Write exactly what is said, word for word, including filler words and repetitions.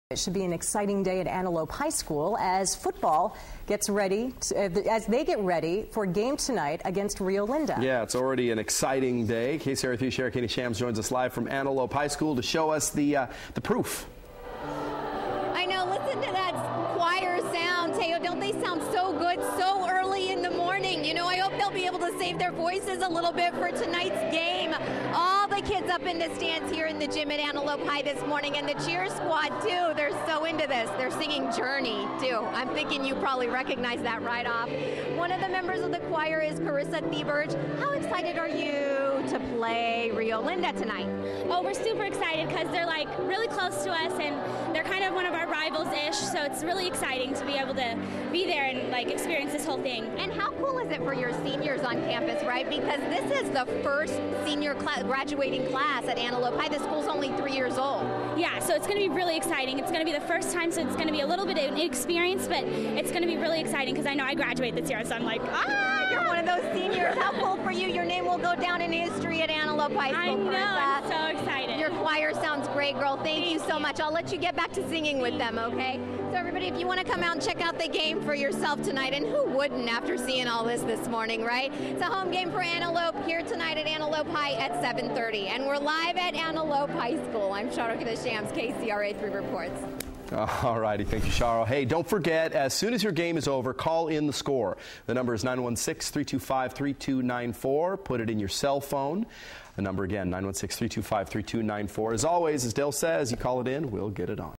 It should be an exciting day at Antelope High School as football gets ready, to, as they get ready for a game tonight against Rio Linda. Yeah, it's already an exciting day. K C R A three Sheriff Katie Shams joins us live from Antelope High School to show us the uh, the proof. I know, listen to that choir sound, Teo. Don't they sound so good so early in the morning? You know, I hope they'll be able to save their voices a little bit for tonight's game. All the kids up in the stands here in the gym at Antelope High this morning, and the cheer squad too. They're so into this. They're singing Journey too. I'm thinking you probably recognize that right off. One of the members of the choir is Carissa Thieberge. How excited are you to play Rio Linda tonight? Oh, we're super excited because they're like really close to us and they're kind of one of our rivals-ish, so it's really exciting to be able to be there and like experience this whole thing. And how cool is it for your seniors on campus, right? Because this is the first senior class, graduating class at Antelope High. The school's only three years old. Yeah, so it's going to be really exciting. It's going to be the first time, so it's going to be a little bit of an experience, but it's going to be really exciting because I know I graduate this year, so I'm like, ah! You're one of those seniors. How cool for you. Your name will go down in history at Antelope High School. I know, Carissa. I'm so excited. Your choir sounds great, girl. Thank, Thank you so you. much. I'll let you get back to singing with them, okay? So everybody, if you want to come out and check out the game for yourself tonight, and who wouldn't after seeing all this this morning, right? It's a home game for Antelope here tonight at Antelope High at seven thirty. And we're live at Antelope High School. I'm Charlotte Shams, K C R A three Reports. All righty, thank you, Charo. Hey, don't forget, as soon as your game is over, call in the score. The number is nine one six, three two five, three two nine four. Put it in your cell phone. The number again, nine one six, three two five, three two nine four. As always, as Dale says, you call it in, we'll get it on.